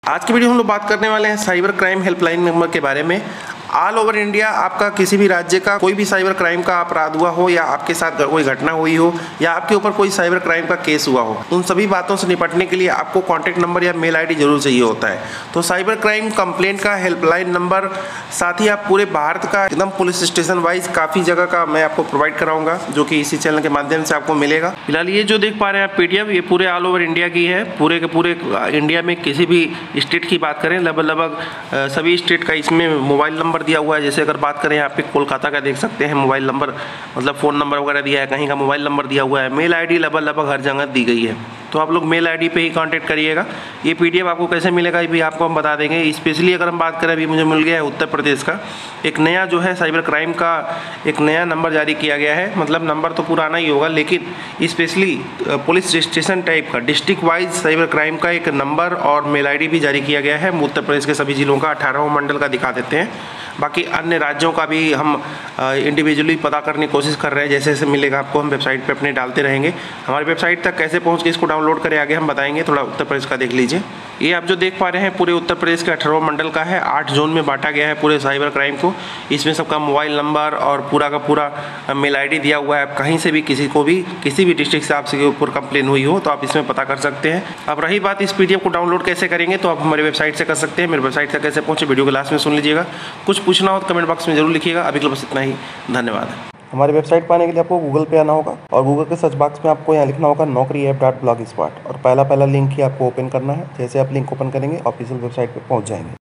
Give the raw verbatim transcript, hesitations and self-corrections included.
आज की वीडियो हम लोग बात करने वाले हैं साइबर क्राइम हेल्पलाइन नंबर के बारे में। ऑल ओवर इंडिया आपका किसी भी राज्य का कोई भी साइबर क्राइम का अपराध हुआ हो या आपके साथ कोई घटना हुई हो या आपके ऊपर कोई साइबर क्राइम का केस हुआ हो, उन सभी बातों से निपटने के लिए आपको कॉन्टैक्ट नंबर या मेल आईडी जरूर चाहिए होता है। तो साइबर क्राइम कंप्लेंट का हेल्पलाइन नंबर, साथ ही आप पूरे भारत का एकदम पुलिस स्टेशन वाइज काफ़ी जगह का मैं आपको प्रोवाइड कराऊंगा, जो कि इसी चैनल के माध्यम से आपको मिलेगा। फिलहाल ये जो देख पा रहे हैं आप पीडीएफ, ये पूरे ऑल ओवर इंडिया की है। पूरे के पूरे इंडिया में किसी भी स्टेट की बात करें, लगभग लगभग सभी स्टेट का इसमें मोबाइल नंबर दिया हुआ है। जैसे अगर बात करें यहाँ पे कोलकाता का देख सकते हैं मोबाइल नंबर, मतलब फ़ोन नंबर वगैरह दिया है, कहीं का मोबाइल नंबर दिया हुआ है, मेल आईडी लगभग लगभग हर जगह दी गई है। तो आप लोग मेल आईडी पे ही कांटेक्ट करिएगा। ये पीडीएफ आपको कैसे मिलेगा ये भी आपको हम बता देंगे। स्पेशली अगर हम बात करें, अभी मुझे मिल गया है उत्तर प्रदेश का एक नया जो है साइबर क्राइम का एक नया नंबर जारी किया गया है। मतलब नंबर तो पुराना ही होगा, लेकिन स्पेशली पुलिस स्टेशन टाइप का डिस्ट्रिक्ट वाइज साइबर क्राइम का एक नंबर और मेल आईडी भी जारी किया गया है। उत्तर प्रदेश के सभी जिलों का अठारह मंडल का दिखा देते हैं। बाकी अन्य राज्यों का भी हम इंडिविजुअली पता करने की कोशिश कर रहे हैं। जैसे जैसे मिलेगा आपको हम वेबसाइट पे अपने डालते रहेंगे। हमारी वेबसाइट तक कैसे पहुंच के इसको डाउनलोड करें आगे हम बताएंगे। थोड़ा उत्तर प्रदेश का देख लीजिए। ये आप जो देख पा रहे हैं पूरे उत्तर प्रदेश के अठारह मंडल का है। आठ जोन में बांटा गया है पूरे साइबर क्राइम को। इसमें सबका मोबाइल नंबर और पूरा का पूरा मेल आई डी दिया हुआ है। कहीं से भी किसी को भी किसी भी डिस्ट्रिक्ट से आपसे ऊपर कंप्लेन हुई हो तो आप इसमें पता कर सकते हैं। अब रही बात इस पीडीएफ को डाउनलोड कैसे करेंगे, तो आप हमारी वेबसाइट से कर सकते हैं। मेरी वेबसाइट से कैसे पहुंचे वीडियो के लास्ट में सुन लीजिएगा। कुछ पूछना हो तो कमेंट बॉक्स में जरूर लिखिएगा। अभी के लिए बस इतना ही, धन्यवाद। हमारी वेबसाइट पर आने के लिए आपको गूगल पे आना होगा और गूगल के सर्च बॉक्स में आपको यहाँ लिखना होगा नौकरी ऐप डॉट ब्लॉग स्पॉट और पहला पहला लिंक ही आपको ओपन करना है। जैसे आप लिंक ओपन करेंगे ऑफिशियल वेबसाइट पे पहुँच जाएंगे।